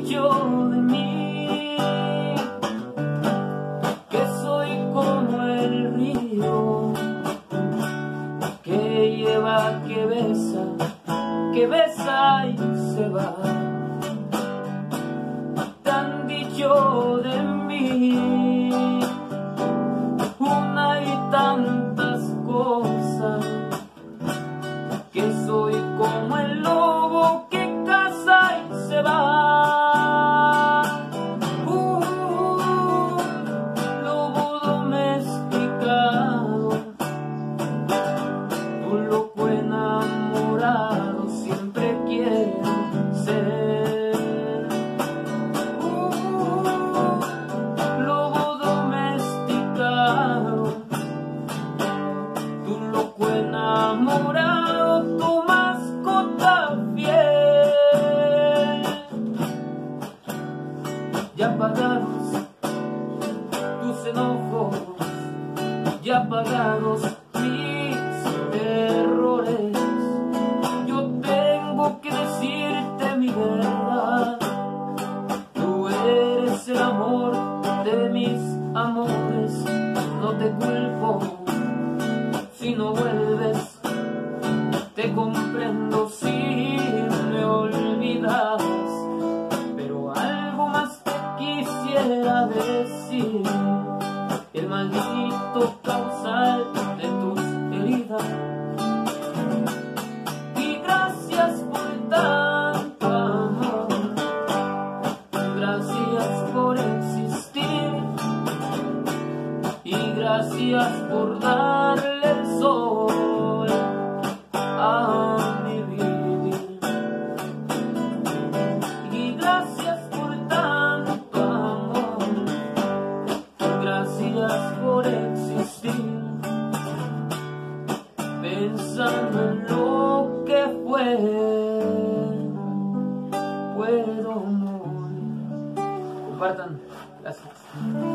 dicho de mí que soy como el río que lleva, que besa y se va. Te han dicho de mí una y tantas cosas, que soy como el lobo que caza y se va. Lobo domesticado, tu loco enamorado siempre quiero ser. Lobo domesticado, tu loco enamorado, tu mascota fiel. Ya pagados tus enojos, ya pagados mis errores, yo tengo que decirte mi verdad. Tú eres el amor de mis amores, no te culpo si no vuelves, te comprendo si me olvidas, pero algo más te quisiera decir. El maldito causal de tus heridas, y gracias por tanto amor, gracias por existir, y gracias por darle el sol a mi vivir. Y gracias por tanto amor, gracias por existir, pensando en lo que fue, puedo morir. Compartan, gracias.